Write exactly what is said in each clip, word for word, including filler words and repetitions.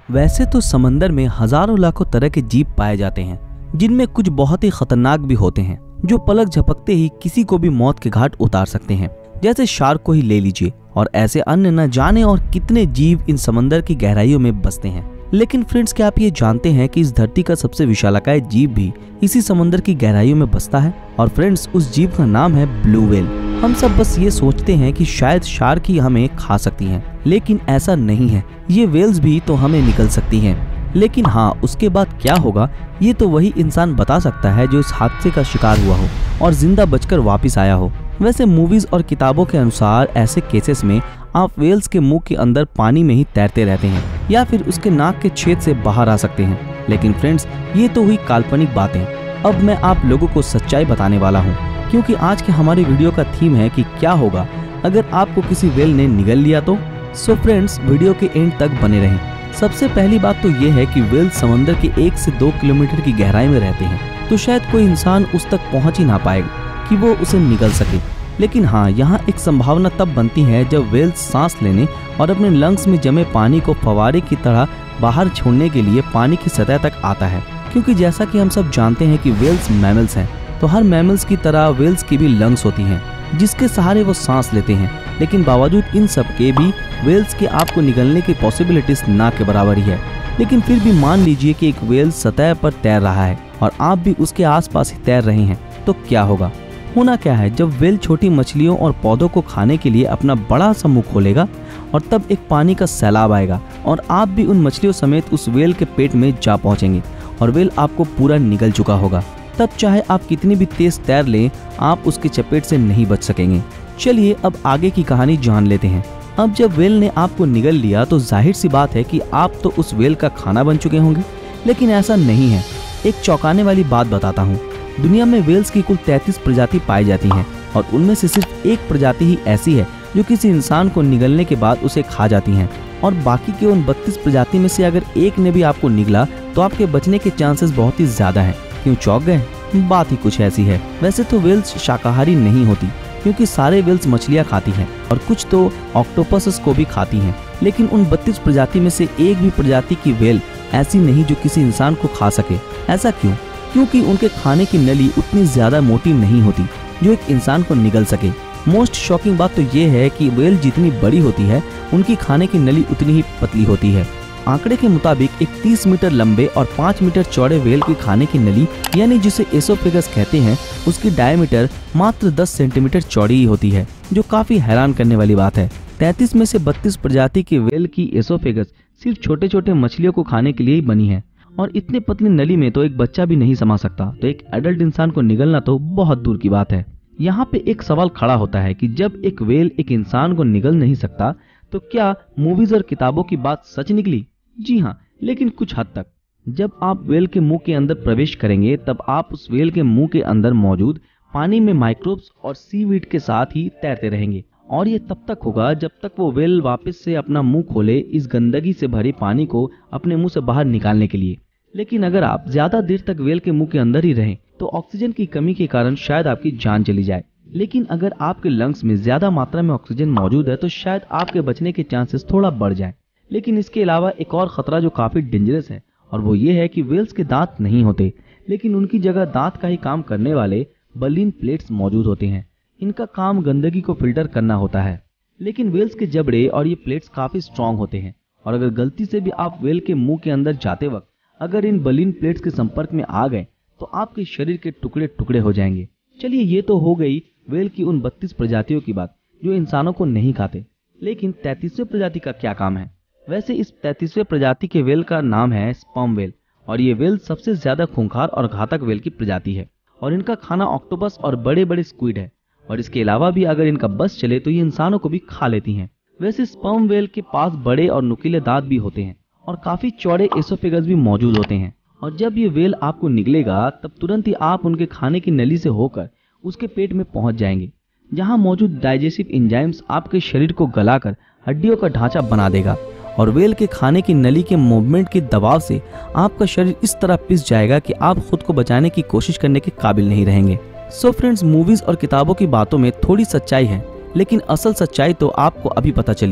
वैसे तो समंदर में हजारों लाखों तरह के जीव पाए जाते हैं, जिनमें कुछ बहुत ही खतरनाक भी होते हैं, जो पलक झपकते ही किसी को भी मौत के घाट उतार सकते हैं। जैसे शार्क को ही ले लीजिए, और ऐसे अन्य न जाने और कितने जीव इन समंदर की गहराइयों में बसते हैं। लेकिन फ्रेंड्स, क्या आप ये जानते हैं कि इस धरती का सबसे विशालकाय जीव भी इसी समंदर की गहराइयों में बसता है? और फ्रेंड्स, उस जीव का नाम है ब्लू व्हेल। हम सब बस ये सोचते हैं कि शायद शार्क ही हमें खा सकती हैं, लेकिन ऐसा नहीं है। ये व्हेल्स भी तो हमें निगल सकती हैं। लेकिन हाँ, उसके बाद क्या होगा ये तो वही इंसान बता सकता है जो इस हादसे का शिकार हुआ हो और जिंदा बचकर वापस आया हो। वैसे मूवीज और किताबों के अनुसार ऐसे केसेस में आप व्हेल्स के मुंह के अंदर पानी में ही तैरते रहते हैं या फिर उसके नाक के छेद से बाहर आ सकते हैं। लेकिन फ्रेंड्स, ये तो हुई काल्पनिक बातें। अब मैं आप लोगों को सच्चाई बताने वाला हूँ, क्योंकि आज के हमारे वीडियो का थीम है कि क्या होगा अगर आपको किसी व्हेल ने निगल लिया तो। सो फ्रेंड्स, वीडियो के एंड तक बने रहें। सबसे पहली बात तो ये है कि व्हेल समंदर के एक से दो किलोमीटर की गहराई में रहते हैं, तो शायद कोई इंसान उस तक पहुंच ही ना पाएगा कि वो उसे निगल सके। लेकिन हाँ, यहाँ एक संभावना तब बनती है जब व्हेल सांस लेने और अपने लंग्स में जमे पानी को फव्वारे की तरह बाहर छोड़ने के लिए पानी की सतह तक आता है। क्योंकि जैसा कि हम सब जानते हैं कि व्हेल्स मैमल्स हैं, तो हर मैमल्स की तरह व्हेल्स की भी लंग्स होती हैं, जिसके सहारे वो सांस लेते हैं। लेकिन बावजूद इन सब के भी व्हेल्स के आपको निगलने की पॉसिबिलिटीज ना के बराबर ही है। लेकिन फिर भी मान लीजिए कि एक व्हेल सतह पर तैर रहा है और आप भी उसके आसपास ही तैर रहे हैं, तो क्या होगा? होना क्या है, जब व्हेल छोटी मछलियों और पौधों को खाने के लिए अपना बड़ा सा मुंह खोलेगा और तब एक पानी का सैलाब आएगा और आप भी उन मछलियों समेत उस व्हेल के पेट में जा पहुंचेंगे और व्हेल आपको पूरा निगल चुका होगा। तब चाहे आप कितनी भी तेज तैर लें, आप उसकी चपेट से नहीं बच सकेंगे। चलिए अब आगे की कहानी जान लेते हैं। अब जब व्हेल ने आपको निगल लिया तो जाहिर सी बात है कि आप तो उस व्हेल का खाना बन चुके होंगे। लेकिन ऐसा नहीं है। एक चौंकाने वाली बात बताता हूँ। दुनिया में व्हेल्स की कुल तैंतीस प्रजाति पाई जाती हैं और उनमें से सिर्फ एक प्रजाति ही ऐसी है जो किसी इंसान को निगलने के बाद उसे खा जाती हैं। और बाकी के उन बत्तीस प्रजाति में से अगर एक ने भी आपको निगला तो आपके बचने के चांसेस बहुत ही ज्यादा हैं। क्यों चौंक गए? बात ही कुछ ऐसी है। वैसे तो व्हेल्स शाकाहारी नहीं होती, क्योंकि सारे व्हेल्स मछलियाँ खाती हैं और कुछ तो ऑक्टोपस को भी खाती हैं। लेकिन उन बत्तीस प्रजाति में से एक भी प्रजाति की व्हेल ऐसी नहीं जो किसी इंसान को खा सके। ऐसा क्यों? क्योंकि उनके खाने की नली उतनी ज्यादा मोटी नहीं होती जो एक इंसान को निगल सके। मोस्ट शॉकिंग बात तो ये है कि व्हेल जितनी बड़ी होती है, उनकी खाने की नली उतनी ही पतली होती है। आंकड़े के मुताबिक एक तीस मीटर लंबे और पाँच मीटर चौड़े व्हेल की खाने की नली, यानी जिसे एसोफेगस कहते हैं, उसकी डायमीटर मात्र दस सेंटीमीटर चौड़ी ही होती है, जो काफी हैरान करने वाली बात है। तैंतीस में से बत्तीस प्रजाति की व्हेल की एसोफेगस सिर्फ छोटे छोटे मछलियों को खाने के लिए ही बनी है, और इतनी पतली नली में तो एक बच्चा भी नहीं समा सकता, तो एक एडल्ट इंसान को निगलना तो बहुत दूर की बात है। यहाँ पे एक सवाल खड़ा होता है कि जब एक व्हेल एक इंसान को निगल नहीं सकता, तो क्या मूवीज और किताबों की बात सच निकली? जी हाँ, लेकिन कुछ हद तक। जब आप व्हेल के मुंह के अंदर प्रवेश करेंगे, तब आप उस व्हेल के मुंह के अंदर मौजूद पानी में माइक्रोब्स और सीवीड के साथ ही तैरते रहेंगे, और ये तब तक होगा जब तक वो व्हेल वापस से अपना मुंह खोले इस गंदगी से भरे पानी को अपने मुंह से बाहर निकालने के लिए। लेकिन अगर आप ज्यादा देर तक व्हेल के मुंह के अंदर ही रहें, तो ऑक्सीजन की कमी के कारण शायद आपकी जान चली जाए। लेकिन अगर आपके लंग्स में ज्यादा मात्रा में ऑक्सीजन मौजूद है, तो शायद आपके बचने के चांसेस थोड़ा बढ़ जाए। लेकिन इसके अलावा एक और खतरा जो काफी डेंजरस है, और वो ये है कि व्हेल्स के दांत नहीं होते, लेकिन उनकी जगह दांत का ही काम करने वाले बलिन प्लेट्स मौजूद होते हैं। इनका काम गंदगी को फिल्टर करना होता है। लेकिन व्हेल्स के जबड़े और ये प्लेट्स काफी स्ट्रांग होते हैं, और अगर गलती से भी आप व्हेल के मुंह के अंदर जाते वक्त अगर इन बलिन प्लेट्स के संपर्क में आ गए, तो आपके शरीर के टुकड़े टुकड़े हो जाएंगे। चलिए, ये तो हो गई व्हेल की उन बत्तीस प्रजातियों की बात जो इंसानों को नहीं खाते। लेकिन तैंतीसवें प्रजाति का क्या काम है? वैसे इस तैंतीसवें प्रजाति के व्हेल का नाम है स्पर्म व्हेल, और ये व्हेल सबसे ज्यादा खूंखार और घातक व्हेल की प्रजाति है, और इनका खाना ऑक्टोपस और बड़े बड़े स्क्विड है। और इसके अलावा भी अगर इनका बस चले तो ये इंसानों को भी खा लेती हैं। वैसे स्पर्म व्हेल के पास बड़े और नुकीले दांत भी होते हैं और काफी चौड़े एसोफेगस भी मौजूद होते हैं, और जब ये व्हेल आपको निगलेगा तब तुरंत ही आप उनके खाने की नली से होकर उसके पेट में पहुंच जाएंगे, जहां मौजूद डाइजेस्टिव एंजाइम्स आपके शरीर को गलाकर हड्डियों का ढांचा बना देगा, और व्हेल के खाने की नली के मूवमेंट के दबाव से आपका शरीर इस तरह पिस जाएगा कि आप खुद को बचाने की कोशिश करने के काबिल नहीं रहेंगे। सो फ्रेंड्स, मूवीज और किताबों की बातों में थोड़ी सच्चाई है, लेकिन असल सच्चाई तो आपको अभी पता चली।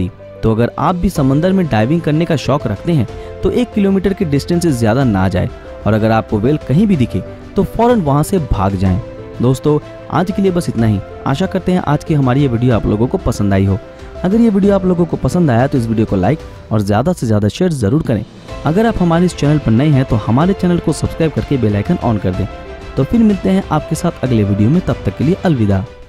तो अगर आप भी समंदर में डाइविंग करने का शौक रखते हैं तो एक किलोमीटर के डिस्टेंस से ज़्यादा ना जाए, और अगर आपको व्हेल कहीं भी दिखे तो फौरन वहाँ से भाग जाएं। दोस्तों, आज के लिए बस इतना ही। आशा करते हैं आज की हमारी ये वीडियो आप लोगों को पसंद आई हो। अगर ये वीडियो आप लोगों को पसंद आया तो इस वीडियो को लाइक और ज़्यादा से ज़्यादा शेयर ज़रूर करें। अगर आप हमारे इस चैनल पर नए हैं तो हमारे चैनल को सब्सक्राइब करके बेल आइकन ऑन कर दें। तो फिर मिलते हैं आपके साथ अगले वीडियो में, तब तक के लिए अलविदा।